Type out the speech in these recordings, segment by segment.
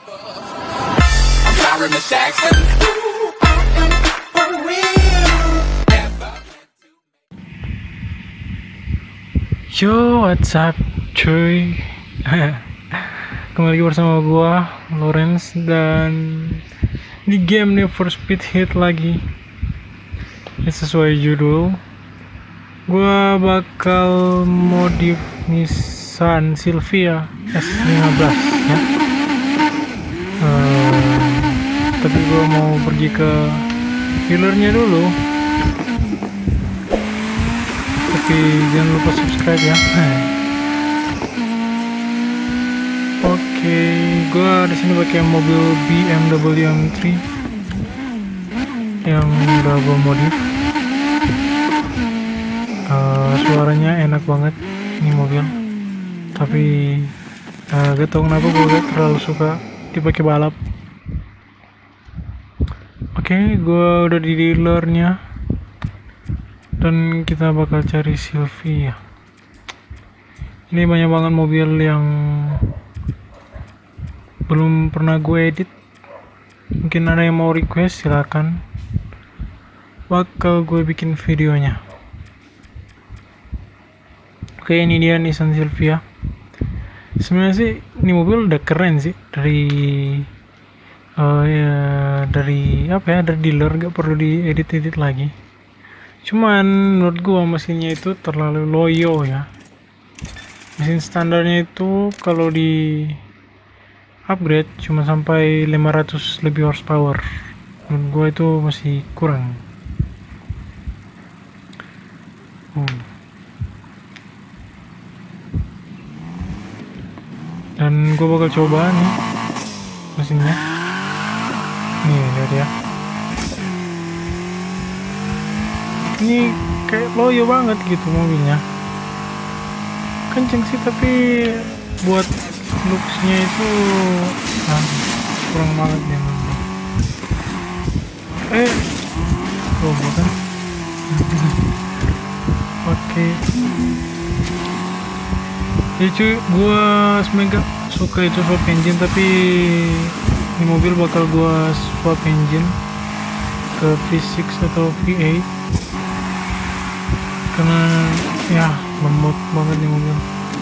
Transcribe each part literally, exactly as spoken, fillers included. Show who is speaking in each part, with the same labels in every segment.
Speaker 1: Yo, what's up, cuy? Kembali lagi bersama gua, Lawrence, dan di game Need for Speed Heat lagi. Ya, sesuai judul, gua bakal modif Nissan Silvia S lima belas ya. Uh, tapi gua mau pergi ke dealernya dulu. Tapi jangan lupa subscribe ya. Oke, okay, gua di sini pakai mobil B M W M tiga yang udah gua modif. Uh, suaranya enak banget ini mobil. Tapi uh, gak tau kenapa gue gak terlalu suka dipakai balap. Oke, okay, gua udah di dealernya. Dan kita bakal cari Silvia. Ini banyak banget mobil yang belum pernah gue edit. Mungkin ada yang mau request, silakan. Bakal gue bikin videonya. Oke, ini dia Nissan Silvia. Sebenarnya sih ini mobil udah keren sih dari uh, ya dari apa ya dari dealer, gak perlu diedit-edit lagi. Cuman menurut gua mesinnya itu terlalu loyo ya. Mesin standarnya itu kalau di upgrade cuma sampai lima ratus lebih horsepower. Menurut gua itu masih kurang. Hmm. Dan gua bakal coba nih mesinnya. Nih lihat ya. Ini kayak loyo banget gitu mobilnya, kenceng sih tapi buat looksnya itu nah, kurang banget ya. Eh oh bukan. Oke, ya cuy, gua sebenernya gak suka itu swap engine, tapi ini mobil bakal gua swap engine ke V enam atau V delapan karena ya lembut banget nih mobil.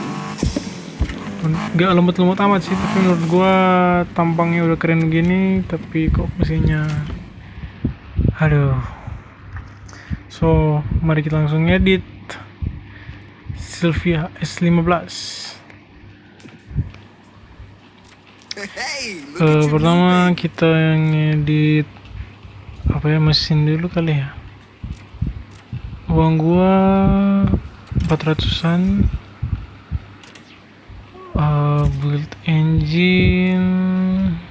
Speaker 1: Gak lembut-lembut amat sih, tapi menurut gua tampangnya udah keren gini, tapi kok mesinnya aduh. So mari kita langsung edit Silvia S lima belas. uh, pertama kita yang edit apa ya, mesin dulu kali ya. Uang gua empat ratusan. uh, build engine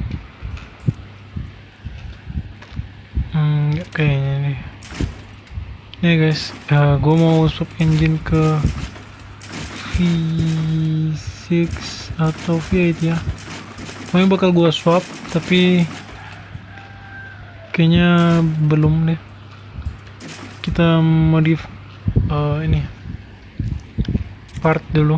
Speaker 1: hmm, kayaknya nih nih guys, uh, gua mau swap engine ke V enam atau V delapan ya. Pokoknya bakal gua swap, tapi kayaknya belum deh. Kita modif uh, ini part dulu,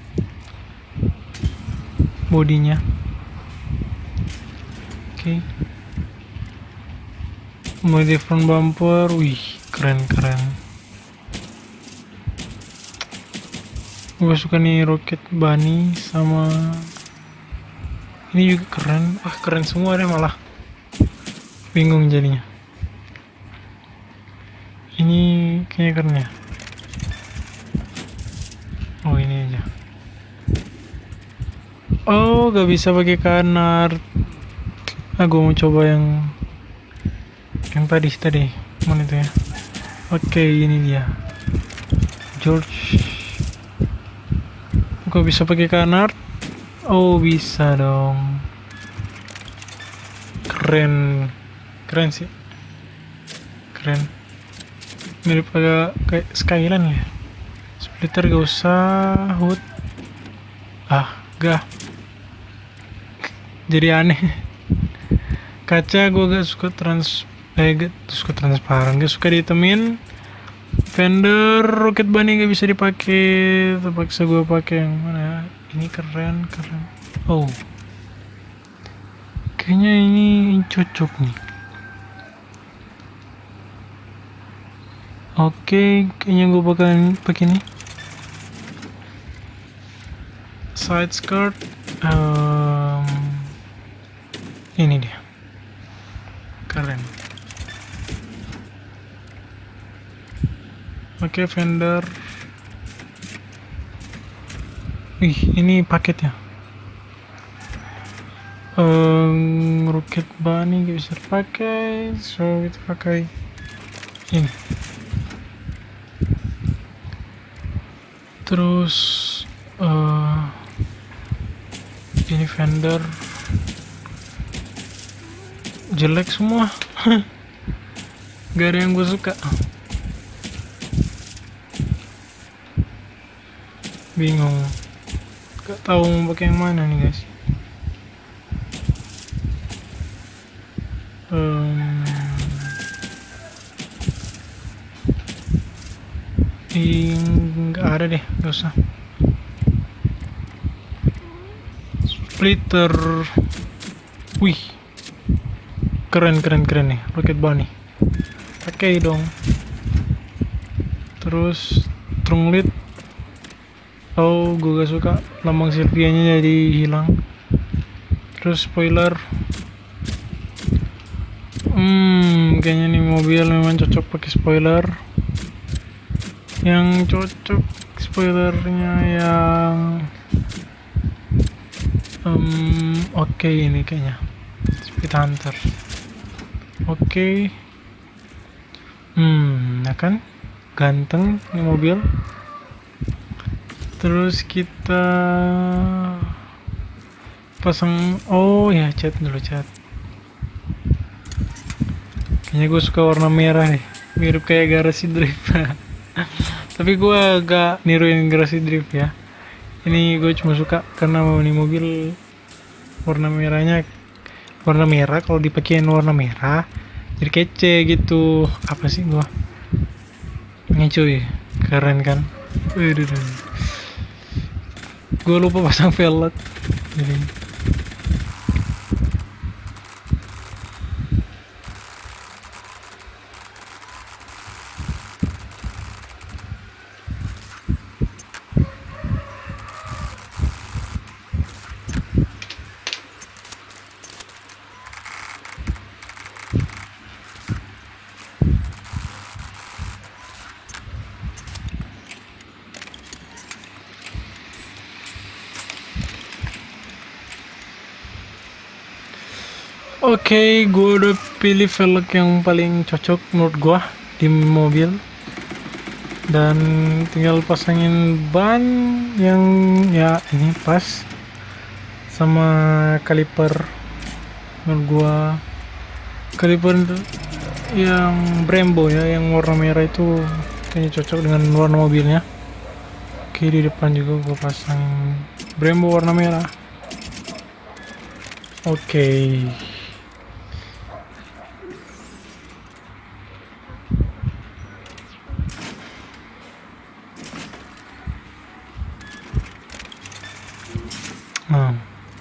Speaker 1: bodinya. Oke, okay. Modif front bumper, wih keren keren. Gue suka nih roket bunny, sama ini juga keren. Wah keren semua deh, malah bingung jadinya. Ini kayaknya keren ya. Oh ini aja. Oh gak bisa pakai kanar. Ah gue mau coba yang yang tadi tadi mana itu ya. Oke, ini dia George. Gak bisa pakai kanar. Oh bisa dong. Keren keren sih, keren. Mirip agak kayak Skyline ya. Splitter gak usah, hood ah gak jadi aneh. Kaca gue gak suka trans eh gak suka transparan, gak suka ditemin. Fender roket bunny gak bisa dipakai, terpaksa gue pakai yang mana. Ini keren keren. Oh Kayaknya ini cocok nih. Oke, kayaknya gue bakalan pakai ini. Side skirt, um, ini dia, keren. Oke, vendor. Wih, ini paketnya. Um, roket bunny gak bisa dipakai, so kita pakai ini. Terus uh, ini vendor jelek semua. Gak ada yang gue suka. Bingung, gak tahu mau pakai yang mana nih guys. Um, nggak ada deh, gak usah. Splitter, wih, keren keren keren nih, roket bunny. Pakai dong. Terus trunglit. Oh, gue gak suka lambang Sylvia-nya jadi hilang. Terus spoiler. Hmm, kayaknya nih mobil memang cocok pakai spoiler. Yang cocok spoilernya yang um, oke okay ini kayaknya Speed Hunter. Oke. Okay. Hmm, nah kan ganteng ini mobil. Terus kita pasang, oh ya, cat dulu, cat. Kayaknya gue suka warna merah nih, mirip kayak Garasi Drift. Tapi gue agak niruin Garasi Drift ya. Ini gue cuma suka karena ini mobil warna merahnya, warna merah kalau dipakein warna merah jadi kece gitu. Apa sih gue ngecuy, keren kan. Gue lupa pasang velg jadi. Oke, okay, gue udah pilih velg yang paling cocok menurut gue di mobil, dan tinggal pasangin ban yang ya ini pas sama kaliper. Menurut gue kaliper yang Brembo ya, yang warna merah itu kayaknya cocok dengan warna mobilnya. Oke, di depan juga gue pasang Brembo warna merah. Oke, okay. Hmm.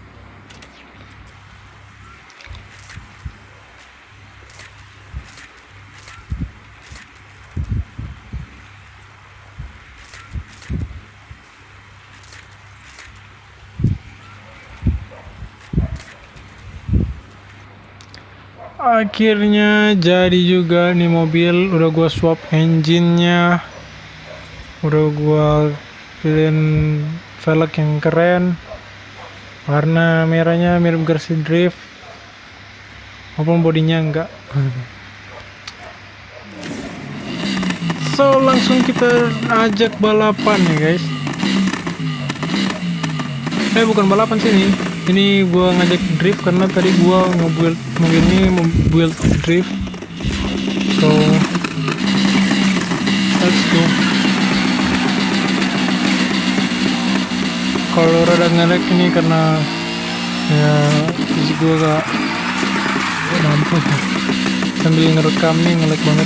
Speaker 1: Akhirnya jadi juga nih mobil, udah gua swap engine-nya, udah gua pilihin velg yang keren, warna merahnya mirip Garasi Drift walaupun bodinya enggak. So langsung kita ajak balapan ya guys. Eh bukan balapan sih, ini ini gua ngajak drift karena tadi gua nge-build mobil ini, build drift. So let's go. Kalau rada nge-lag ini karena ya fisik gua gak mampu sambil ngerekam nih, nge-lag banget.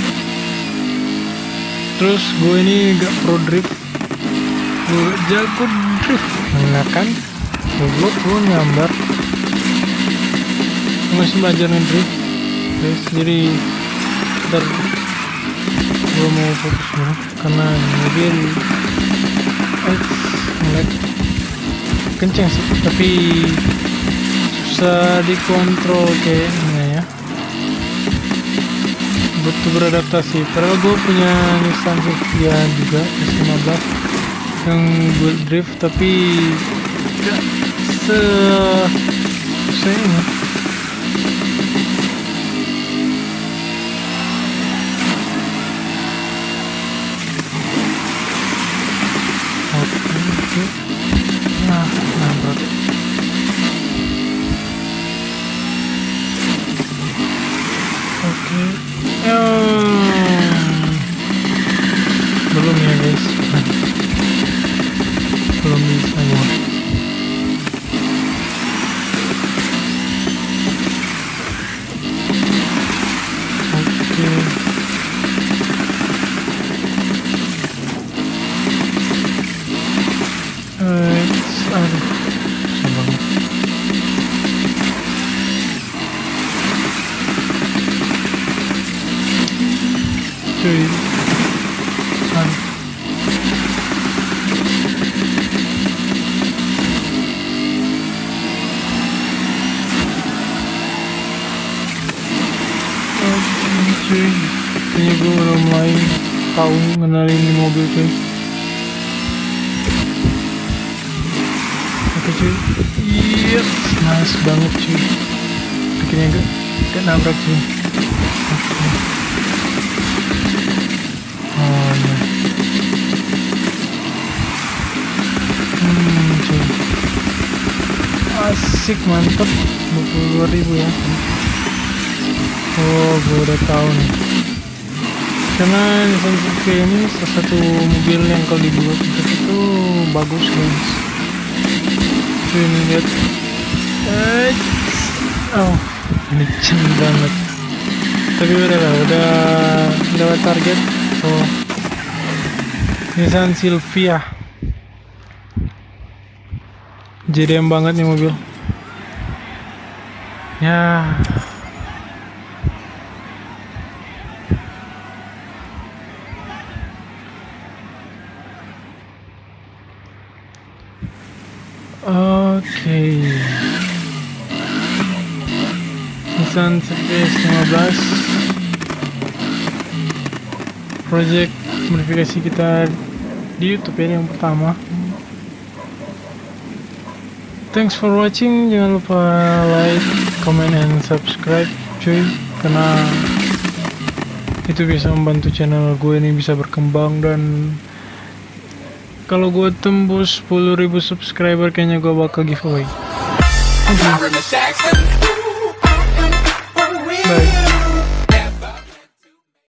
Speaker 1: Terus gue ini gak pro drift, gue jago drift, nah kan goblok gue nyambar. masih belajar ngedrift guys, jadi ntar gue mau fokus dulu karena mobil eh mulai kenceng sih, tapi susah dikontrol kayaknya ya, butuh beradaptasi. Padahal gue punya Nissan Silvia juga S lima belas yang buat drift, tapi gak se susah ini. Oke, nah, nabrak. Oke, belum ya guys, belum bisa ya. Oke, eh, aduh, susah banget. Cuy, aduh. Cuy, kayaknya gue udah mulai tahu ngenalin ini mobil cuy. Oke cuy, yes, nice banget cuy, akhirnya gak, gak nabrak cuy. Oke, oh ya, hmm cuy, asik, mantep, dua puluh dua ribu ya. Oh, gue udah tahu nih, karena Nissan Silvia ini salah satu mobil yang kalau dibuat itu bagus guys. Cuy, ini lihat, eh, oh, ini licin banget. Tapi udah lah, udah lewat target. Oh, Nissan Silvia, J D M banget nih mobil. Ya. Oke, Nissan Silvia S lima belas project modifikasi kita di YouTube ini yang pertama. Thanks for watching, jangan lupa like, comment, and subscribe cuy, karena itu bisa membantu channel gue ini bisa berkembang. Dan kalau gue tembus sepuluh ribu subscriber, kayaknya gue bakal giveaway. Okay. Bye.